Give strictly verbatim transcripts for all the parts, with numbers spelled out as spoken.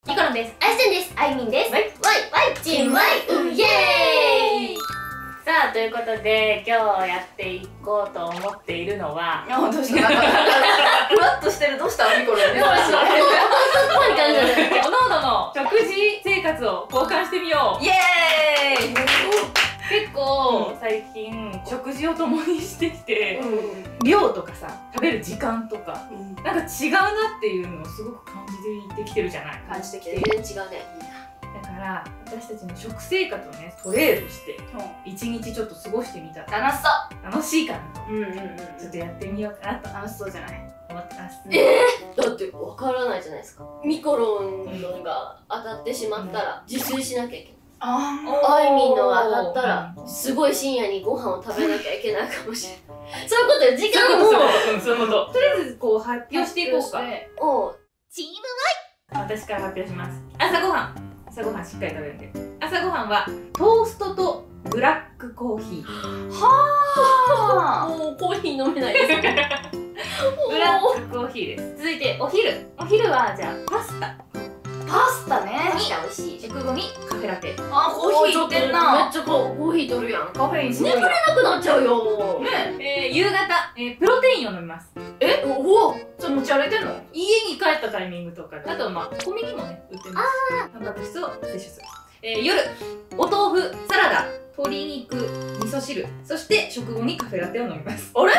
ニコロンです。 アイステンです。 あいみんです。 ワイワイチームワイウイエーイ。 さあ、ということで今日やっていこうと思っているのは、 いや、どうしたなんかふわっとしてる。どうしたニコロンね。 そうですよ。こんな感じなんです。 おのおのの食事生活を交換してみよう。 イエーイ。 結構最近食事を共にしてきて、 う量とかさ、食べる時間とかん。 なんか違うなっていうのをすごく感じていってきてるじゃない。 感じてきて全る。 然違うね。 だから私たちの食生活をねトレードして一日ちょっと過ごしてみたら楽しそ楽しいかなと、 う。うんうんうん。 ちょっとやってみようかなと楽しそうじゃない。 思ってます。 えー、だってわからないじゃないですか。ミコロンのが当たってしまったら自炊しなきゃいけない。 ああいみんのが当たったらすごい深夜にご飯を食べなきゃいけないかもしれない。そういうことよ。時間もそういうこと。とりあえずこう発表していこうか。 をチーム私から発表します。朝ごはん朝ごはんしっかり食べるんで。朝ごはんはトーストとブラックコーヒー。 はもうコーヒー飲めないです。 ブラックコーヒーです。続いてお昼。お昼はじゃあパスタ。 パスタね。 確か美味しい。 食後にカフェラテ。 あ、コーヒーいってんな。 めっちゃコーヒー取るやん。 カフェインすごい眠れなくなっちゃうよ。 えー、夕方、えー、プロテインを飲みます。 え、おお、ちょっと持ち歩いてんの？ 家に帰ったタイミングとか、あとまあコンビニもね売ってます。タンパク質を摂取する。えー、夜お豆腐、サラダ、鶏肉、味噌汁、そして食後にカフェラテを飲みます。 あれ？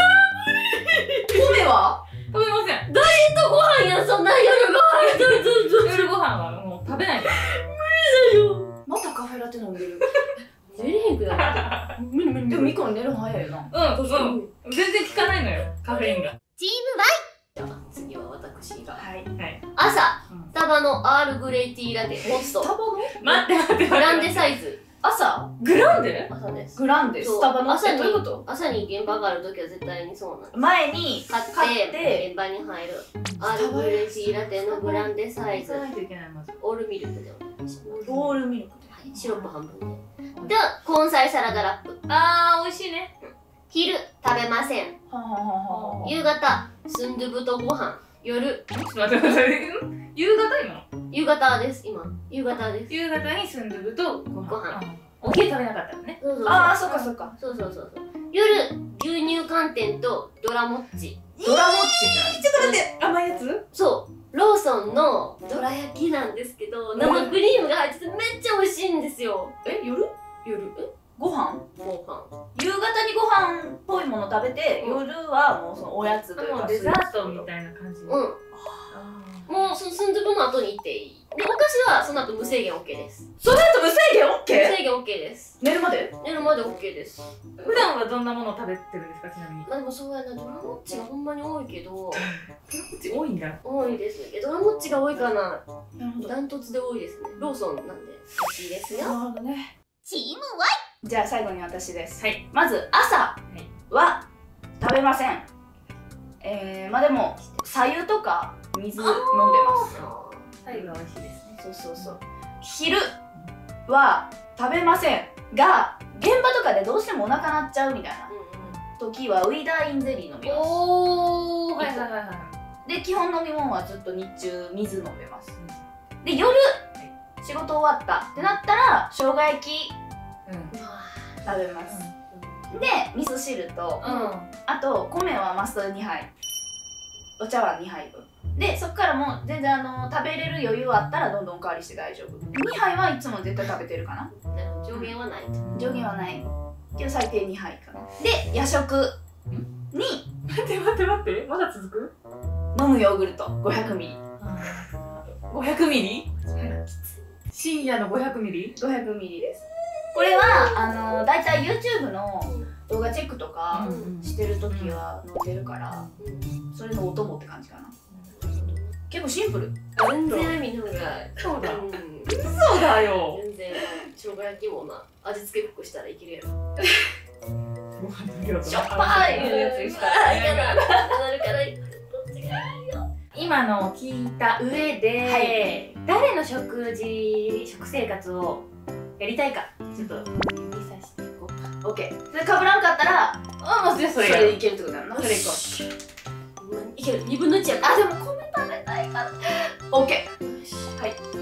米は？ 食べません。 ダイエットご飯や、そんな夜ご飯。 夜ご飯はもう食べないです。 だよ。 またカフェラテ飲んでる。 寝れへんくなって。無理無理でもミコロン寝るの早いよな。 うん、うん。全然効かないのよ、カフェインが。 チームワイ。じゃあ次は私が。 はい。 はい。 朝、 うんスタバのアールグレイティーラテモスト。 スタバの？ 待って待って待って。 グランデサイズ。 朝？ グランデ？ 朝です。 グランデそうスタバの？ 朝にえ、どういうこと？ 朝に現場があるときは絶対にそうなんです。 前に買って買って現場に入るアールグレイティーラテのグランデサイズ行かないといけないまず。 オールミルクでお願いします。 ロールミルクで。 はい、シロップ半分で。では根菜サラダラップ。 あー、美味しいね。 昼食べません。 はははは。 夕方スンドゥブとご飯。夜ちょっと待って待って。ん夕方今？ 夕方です今。夕方です。 夕方にスンドゥブとご飯。 ご飯うんお昼食べなかったのね。 そうそうそう。 ああ、そっかそっか。 そうそうそうそう。夜牛乳寒天とドラモッチ。 ドラモッチってちょっと待って、甘いやつ？ そうローソンのどら焼きなんですけど、生クリームが入っててめっちゃ美味しいんですよ。 何？え、夜？ 夜えご飯？ ご飯。 夕方にご飯っぽいもの食べて、 うん夜はもうそのおやつというかもうデザートみたいな感じ。 うん。 あもうそのスンドゥブの後に行っていい。で、お菓子はその後無制限 OK です。 それと無制限 OK？ 無制限 OK です。 寝るまで？ 寝るまで OK です。 ー普段はどんなものを食べてるんですか、ちなみに。 まあでもそうやな、ドラモッチがほんまに多いけど、 多いんだ。 多いですけど、ドラモッチが多いかな。 なるほど。 ダントツで多いですね。ローソンなんで美味しいですよ。 なるほどね。 チームワイ。 じゃあ最後に私です。 はい。 まず朝いは食べません。えー、まあでも白湯とか水飲んでます。 最後は美味しいですね。 そうそうそう。昼は食べませんが、現場とかでどうしてもお腹鳴っちゃうみたいな時はウィダーインゼリー飲みまおー、はいはいはいはい。 す。で、基本飲み物はずっと日中水飲んでます。で、夜仕事終わったってなったら生姜焼きうん。 食べます。で、味噌汁と、 うん。 あと米はマストにはい、お茶碗にはいぶんで、そっからもう全然あの食べれる余裕あったらどんどんおかわりして大丈夫。にはいはいつも絶対食べてるかな。 上限はない。 上限はないけど最低にはいかな。で、夜食に待って待って待って、まだ続く？ 飲むヨーグルト ごひゃくミリ。 ごひゃくミリ？深夜のごひゃくミリ？ ごひゃくミリです。これはあのだいたい YouTube の動画チェックとかしてるときは飲んでるから、それのお供って感じかな。結構シンプル。 全然あみの方が。 そうだ。 うん。 そうだよ。 全然生姜焼きもな味付け濃くしたらいけるやろ。 ご飯の量としょっぱいやつにしたあらいやななるからどっちがいいよ。 今のを聞いた上で、 は誰の食事食生活をやりたいかちょっと指さしていこうか。 オッケー。それかぶらんかったらあ、もうじゃあそそれやる。 れでいけるってことだな。 それ行こう。 いけるにぶんのいちや。 あ、でも米食べたいから。オッケー。はい。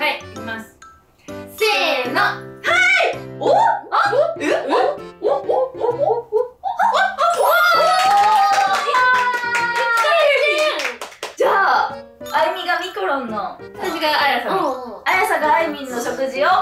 はい、いきます。せーの。はい。お、あ、え、お、お、お、お、お、お、 じゃあ、あゆみがミコロンの、 私があやさんの、 あやさがあゆみんの食事を食べま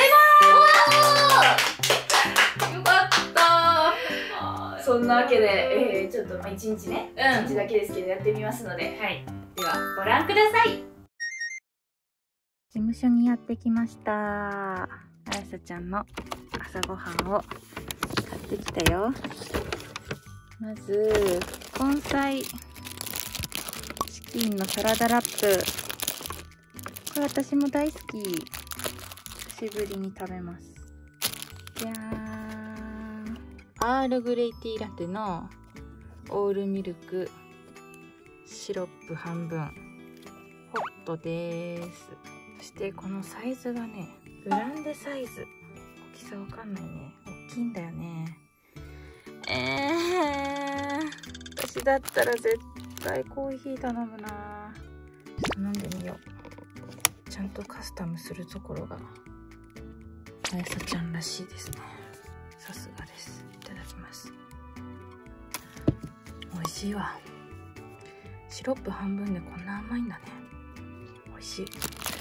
ーす。 よかったー。 そんなわけで、えー、ちょっとまあ一日ね、 うん、 一日だけですけどやってみますので、 はい、ではご覧ください。 事務所にやってきました。あやさちゃんの朝ごはんを買ってきたよ。まず根菜チキンのサラダラップ、これ私も大好き。久しぶりに食べます。じゃーん。アールグレイティーラテのオールミルクシロップ半分、ホットです。そしてこのサイズがね、グランデサイズ。大きさわかんないね。大きいんだよね。えー、私だったら絶対コーヒー頼むな。ちょっと飲んでみよう。ちゃんとカスタムするところがあやさちゃんらしいですね。さすがです。いただきます。美味しいわ。シロップ半分でこんな甘いんだね。美味しい。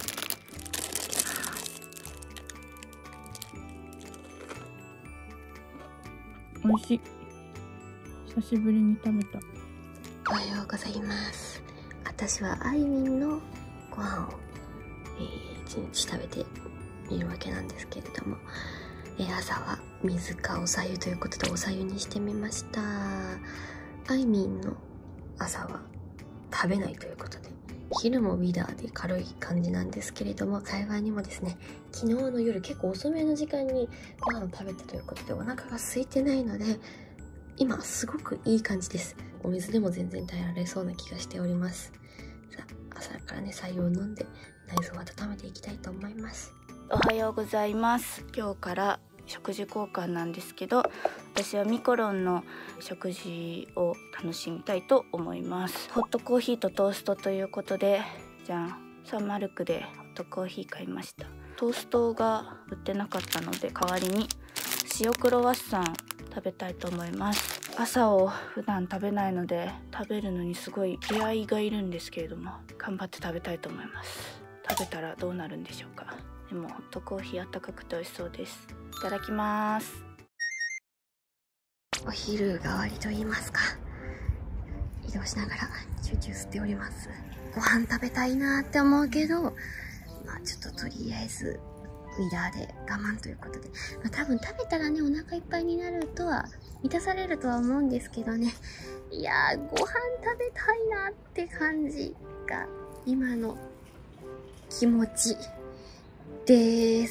美味しい。久しぶりに食べた。 おはようございます。私はあいみんのご飯を、えー、一日食べてみるわけなんですけれども、えー、朝は水かおさゆということでおさゆにしてみました。あいみんの朝は食べないということで、昼もウィダーで軽い感じなんですけれども、幸いにもですね、昨日の夜結構遅めの時間にご飯を食べたということでお腹が空いてないので、今すごくいい感じです。お水でも全然耐えられそうな気がしております。さあ、朝からね、白湯を飲んで内臓を温めていきたいと思います。 おはようございます。今日から食事交換なんですけど、私はミコロンの食事を楽しみたいと思います。ホットコーヒーとトーストということで、じゃん、サンマルクでホットコーヒー買いました。トーストが売ってなかったので、代わりに塩クロワッサン食べたいと思います。朝を普段食べないので、食べるのにすごい気合がいるんですけれども、頑張って食べたいと思います。食べたらどうなるんでしょうか。でもホットコーヒーあったかくて美味しそうです。いただきます。 お昼代わりと言いますか、移動しながら集中吸っております。ご飯食べたいなって思うけど、まあちょっととりあえずウィダーで我慢ということで、まあ、多分食べたらね、お腹いっぱいになるとは満たされるとは思うんですけどね。いやー、ご飯食べたいなって感じが今の気持ちです。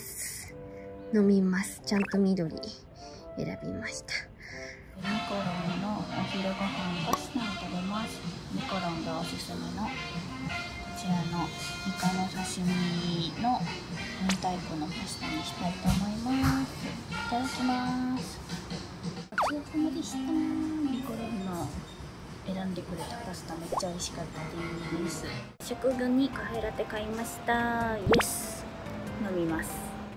飲みます。ちゃんと緑選びました。 ミコロンのお昼ご飯パスタを食べます。ミコロンがおすすめのこちらのイカの刺身の明太子のパスタにしたいと思います。いただきます。ごちそうさまでした。ミコロンの選んでくれたパスタめっちゃ美味しかったです。食後にカフェラテ買いました。イエス。飲みます。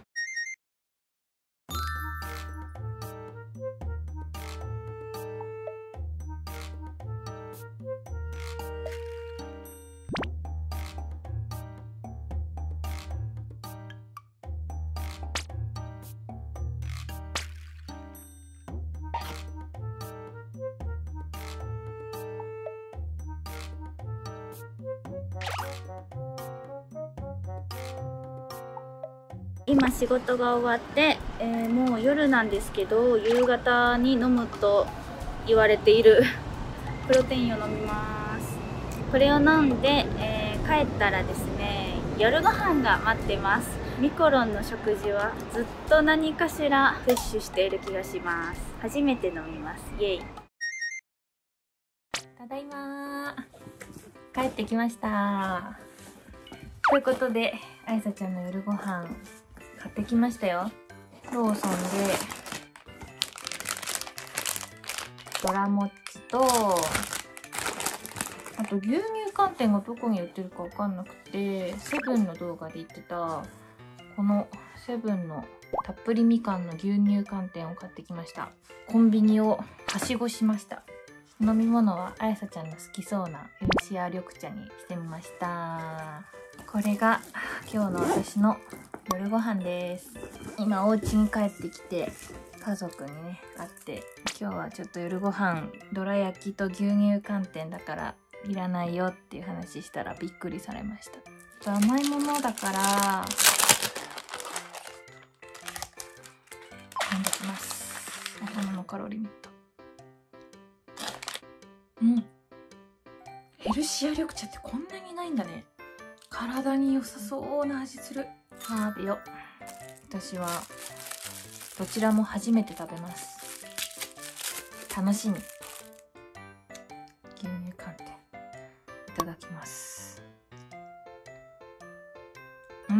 今仕事が終わって、えー、もう夜なんですけど、夕方に飲むと言われているプロテインを飲みます。これを飲んで、えー、帰ったらですね、夜ご飯が待ってます。ミコロンの食事はずっと何かしら摂取している気がします。初めて飲みます。イエイ。 ただいまー、帰ってきました。ということで、あやさちゃんの夜ご飯買ってきましたよ。ローソンでドラもっちと、あと牛乳乳寒天がどこに売ってるかわかんなくて、セブンの動画で言ってたこのセブンのたっぷりみかんの牛乳寒天を買ってきました。コンビニをはしごしました。飲み物はあやさちゃんの好きそうなヘルシア緑茶にしてみました。これが今日の私の夜ご飯です。今お家に帰ってきて家族にね会って、今日はちょっと夜ご飯どら焼きと牛乳寒天だからいらないよっていう話したらびっくりされました。甘いものだから飲んできます。お花のカロリーメイト。うん。ヘルシア緑茶ってこんなにないんだね。体に良さそうな味する。食べよ。私はどちらも初めて食べます。楽しみ。牛乳寒天いただきます。うん。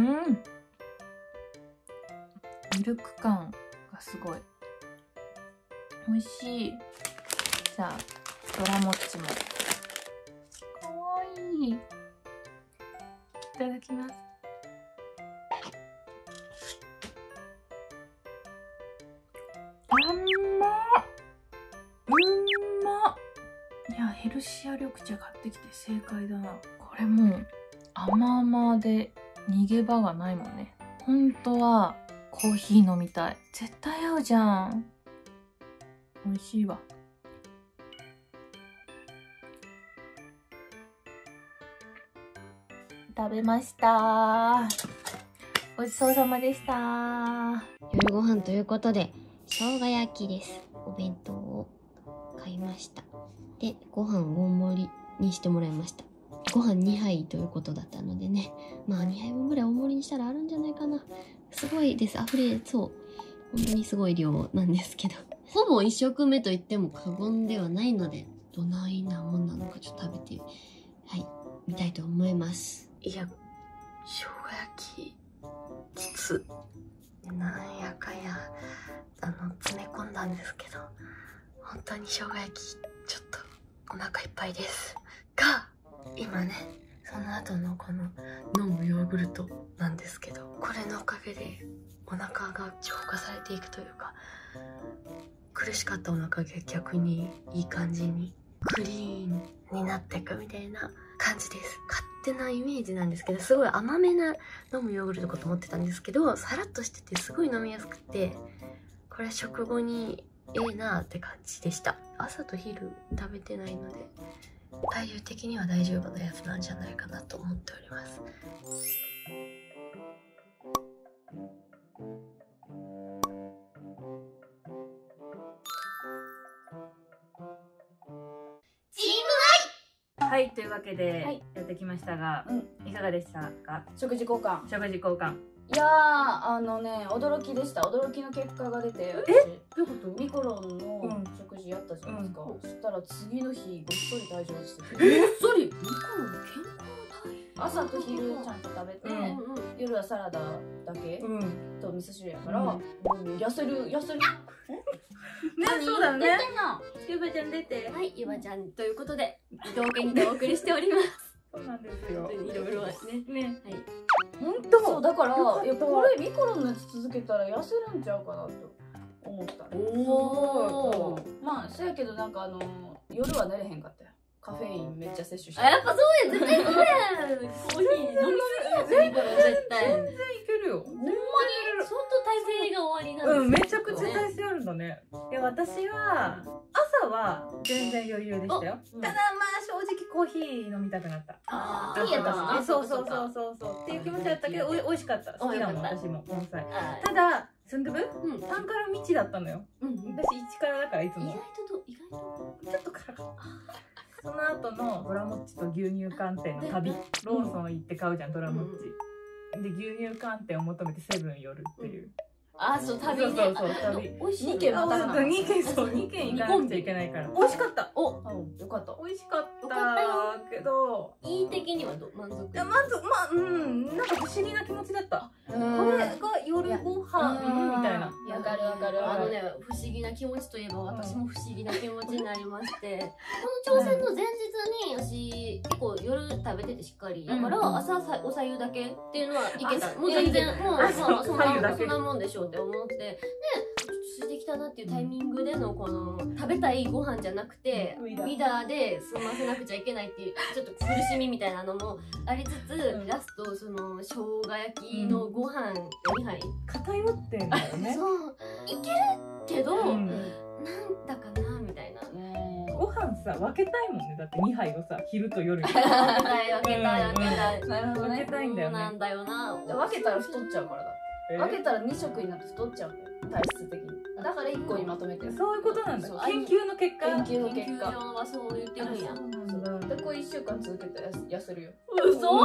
ミルク感がすごい美味しい。じゃあドラモッチもかわいい。いただきます。あんまっ、うんまっ。いや、ヘルシア緑茶買ってきて正解だな。これもう甘々で逃げ場がないもんね。本当はコーヒー飲みたい。絶対合うじゃん。美味しいわ。食べました。ごちそうさまでした。 夜ご飯ということで生姜焼きです。お弁当を買いました。で、ご飯大盛りにしてもらいました。ご飯にはいということだったのでね、まあにはいぶんぐらい大盛りにしたらあるんじゃないかな。すごいです。溢れそう。本当にすごい量なんですけど、ほぼ一食目と言っても過言ではないので、どないなもんなのかちょっと食べて、はい、みたいと思います。いや、生姜焼き、実、なんやかんや、あの、詰め込んだんですけど、本当に生姜焼き、ちょっとお腹いっぱいです。が、今ね、その後のこの飲むヨーグルトなんですけど、これのおかげでお腹が浄化されていくというか、苦しかったお腹が逆にいい感じにクリーンになっていくみたいな感じです。勝手なイメージなんですけど、すごい甘めな飲むヨーグルトかと思ってたんですけど、さらっとしててすごい飲みやすくて、これは食後にええなーって感じでした。朝と昼食べてないので体重的には大丈夫なやつなんじゃないかなと思っております。 はい、というわけで、 はい、 やってきましたが、 うん、 いかがでしたか？ 食事交換。 食事交換。 いやー、あのね、驚きでした。驚きの結果が出て、 え、どういうこと？ ミコロンの食事やったじゃないですか。 うん、 そしたら次の日ごっそり体重落ちてて。 え、ごっそり？ミコロン健康朝と昼ちゃんと食べて、うん、夜はサラダだけ、うん、と味噌汁やから、うん、もう痩せる痩せる。 ね、そうだね。 ゆばちゃん出て。はい、ゆばちゃんということで動画にてお送りしております。 そうなんですよ。 いろいろね。ね。はい。 本当。そうだからいやこれミコロンのやつ続けたら痩せるんちゃうかなと思ったね。おお。まあそうやけどなんかあの夜は寝れへんかったよ。カフェインめっちゃ摂取して。 あ、やっぱそうや、絶対そうや。コーヒー飲みすぎやつミコロン絶対。 全然いけるよ。 ほんまに相当体勢が終わりなんですよ。 うん、めちゃくちゃ体勢あるんだね。いや、私は朝は全然余裕でしたよ。ただまあ正直コーヒー飲みたくなった。 ああ、いいやったわ。 そうそうそうそうそうっていう気持ちだったけど、おい美味しかった。好きだもん私も根菜。ただスンドゥブタンカラ未知だったのよ。私一からだからいつも。 意外と意外とちょっと辛かった。その後のドラモッチと牛乳寒天の旅、ローソン行って買うじゃん、ドラモッチ。で牛乳寒天を求めてセブン寄るっていう。 あ、そう、旅ね。 そうそうそう、旅。 美味しい。 にけんまたがな。 にけん、そう、にけん行かなくちゃいけないから。美味しかった。 お、よかった。 美味しかったけど、 いい的にはど満足。 いや、満足、まあ、うん、なんか不思議な気持ちだった。これが夜ご飯みたいな。 わかるわかる。 あのね、不思議な気持ちといえば、私も不思議な気持ちになりまして、この挑戦の前日に私結構夜食べててしっかりだから、うん、朝さおさゆだけっていうのはいけた。もう全然もうまあそんなそんなもんでしょうって思ってでついてきたなっていうタイミングでのこの食べたいご飯じゃなくてウィダーで済ませなくちゃいけないっていうちょっと苦しみみたいなのもありつつ、うん、ラストその生姜焼きのご飯にはい偏ってんだよね。 そういけるけど、うん、なんだかなみたいな。 ご飯さ分けたいもんね。だってにはいをさ昼と夜に分けたい分けたい分けたい。 なるほどね。 分けたいんだよね。 そうなんだよな。 分けたら太っちゃうからだ。分けたらに食になって太っちゃうんだよ。体質的に。だからいっこにまとめてる。 そういうことなんだ。研究の結果。 研究の結果。 研究上はそう言ってるんや。 でこれいっしゅうかん続けたら痩せるよ。 うそ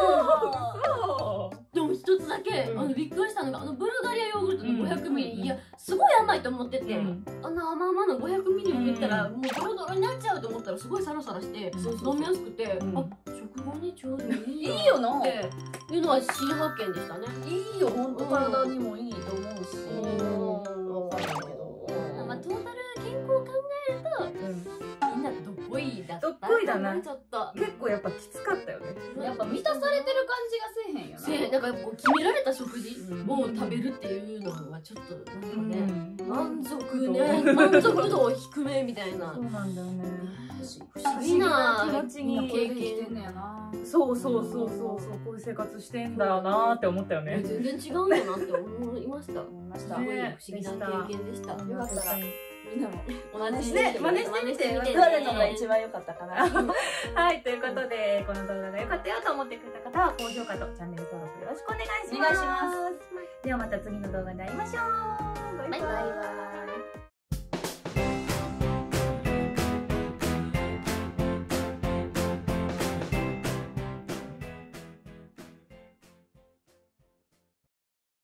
ー。 でも一つだけ、あのびっくりしたのがあのブルガリアヨーグルトの ごひゃくミリリ、いやすごい甘いと思ってて、あの甘々の ごひゃくミリリ入れたらもうドロドロになっちゃうと思ったらすごいサラサラして飲みやすくて、あ食後にちょうどいいいいよなっていうのは新発見でしたね。 いいよ本当体にもいいと思うし。 わかんないけど、まあトータル健康を考えるとみんなどっこいだった。 どっこいだな。 ちょっと結構やっぱきつかったよね。 やっぱ満たされてる感じがせえへんよな。 せえなんかこう決められた食事を食べるっていうのはちょっとなんかね、満足ね満足度低めみたいな。 そうなんだよね。 不思議な気持ちに経経験験ねやな。 そうそうそうそうそうこういう生活してんだなーって思ったよね。 全然違うんだなって思いました。 思いました。 すごい不思議な経験でした。 よかったらみんなも同じね真似してみてどれのが一番良かったかな。 はい、ということでこの動画が良かったよと思ってくれた方は高評価とチャンネル登録よろしくお願いします。 お願いします。 ではまた次の動画で会いましょう。バイバイ。 バイバイ。